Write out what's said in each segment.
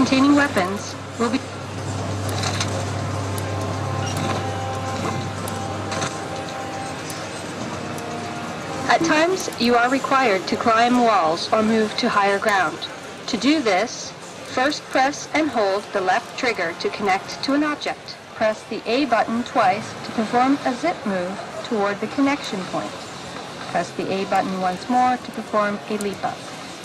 containing weapons will be... At times, you are required to climb walls or move to higher ground. To do this, first press and hold the left trigger to connect to an object. Press the A button twice to perform a zip move toward the connection point. Press the A button once more to perform a leap up.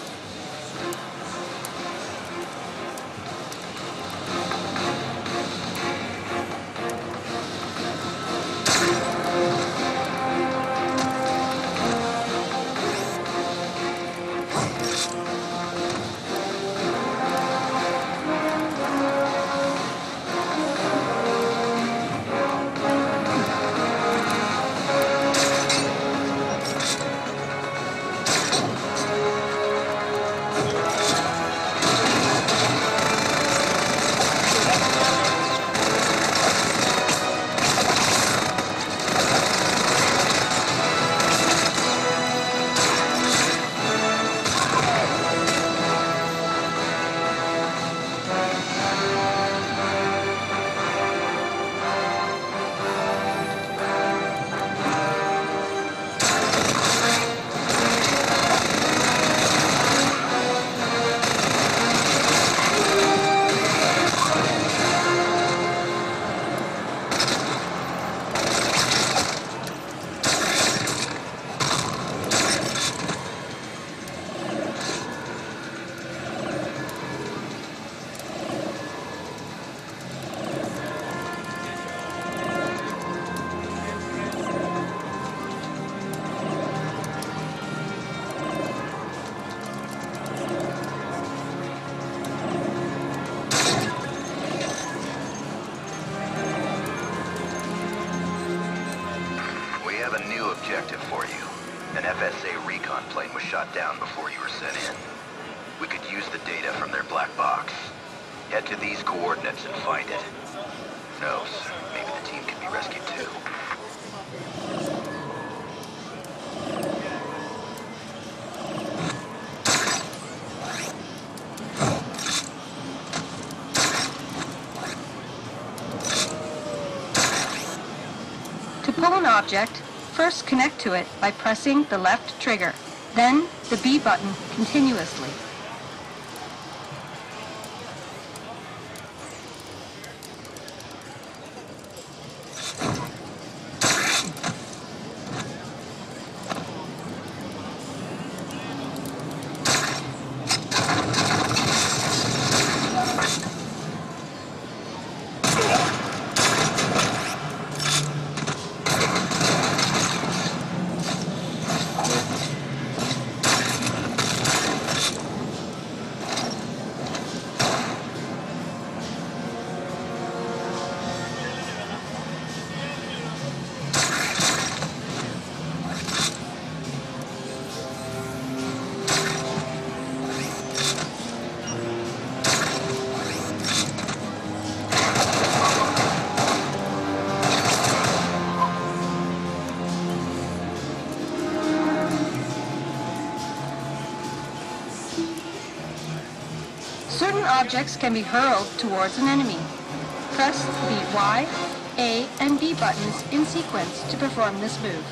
Objective for you. An FSA recon plane was shot down before you were sent in. We could use the data from their black box. Head to these coordinates and find it. Who knows? Maybe the team can be rescued too. To pull an object, first connect to it by pressing the left trigger, then the B button continuously. Certain objects can be hurled towards an enemy. Press the Y, A, and B buttons in sequence to perform this move.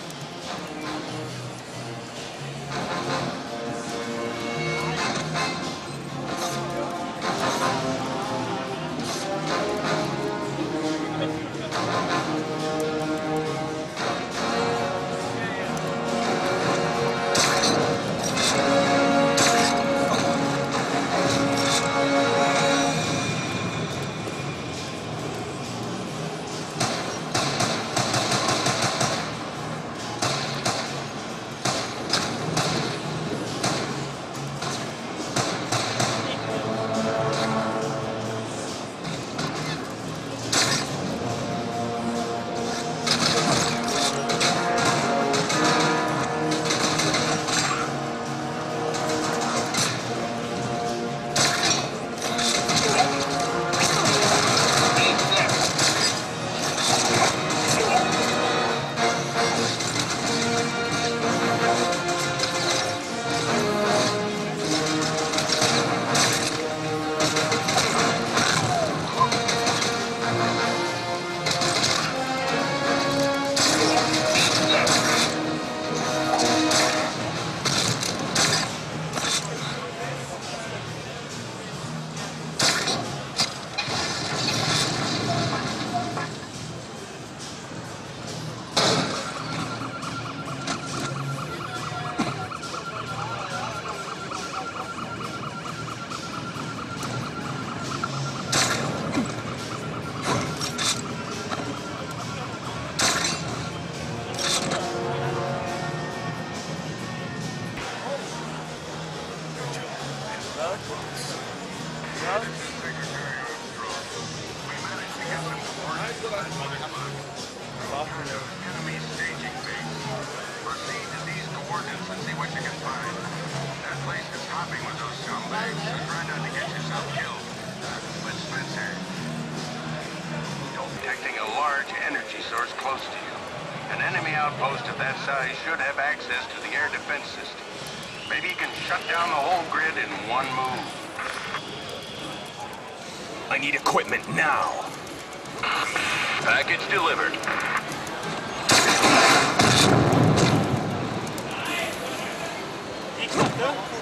Enemy staging base. Proceed to these coordinates and see what you can find. That place is hopping with those scumbags, so try not to get yourself killed. But Spencer, detecting a large energy source close to you. An enemy outpost of that size should have access to the air defense system. Maybe you can shut down the whole grid in one move. I need equipment now. Package delivered. Each